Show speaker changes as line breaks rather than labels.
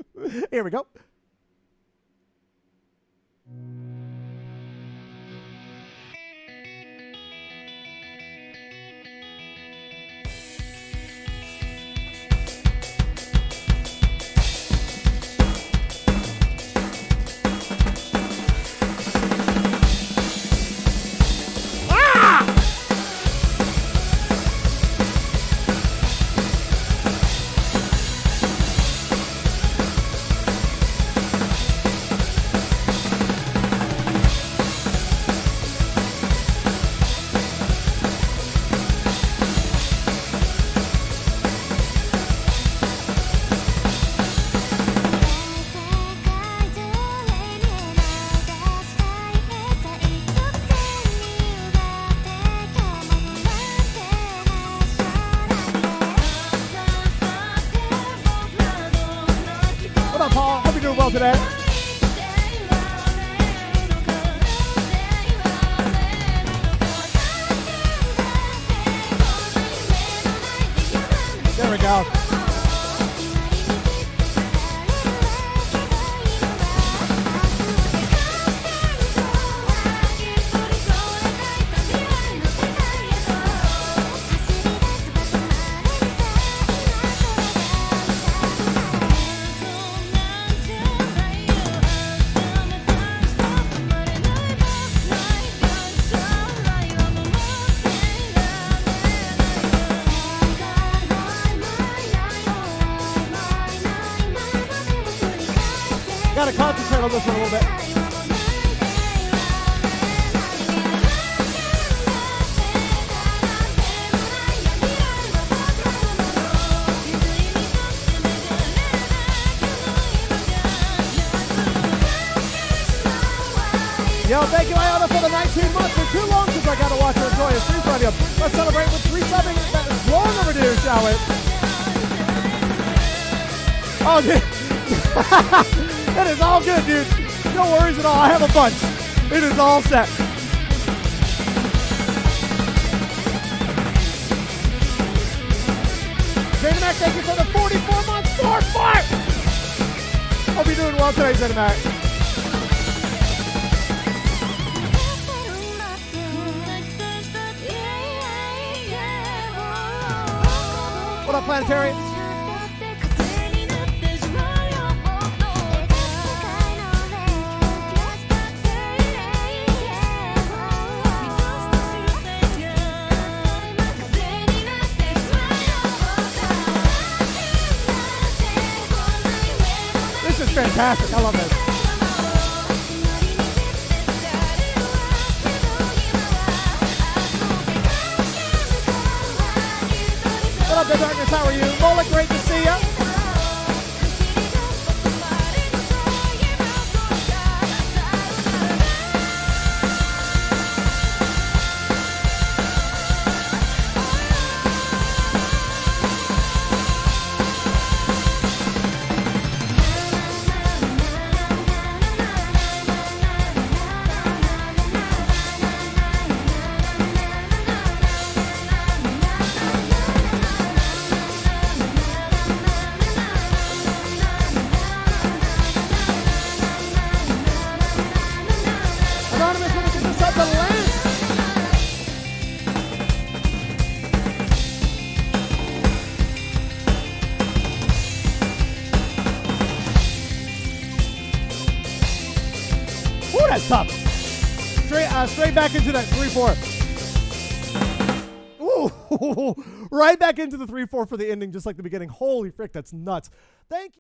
Here we go. Today. There we go. Gotta concentrate on this one a little bit. Yo, thank you, Iona, for the 19 months. For too long since I got to watch her enjoy a stream from you. Let's celebrate with 3 subbing. That is long overdue, shall we? Oh, dude. It is all good, dude. No worries at all. I have a bunch. It is all set. Zenimac, thank you for the 44 months. Fart! Hope you're doing well today, Zenimac. What up, Planetary? Fantastic. I love this. What up, The Darkness? How are you? Mola, great to see you. That's tough. Straight back into that 3-4. Ooh, right back into the 3-4 for the ending, just like the beginning. Holy frick, that's nuts. Thank you.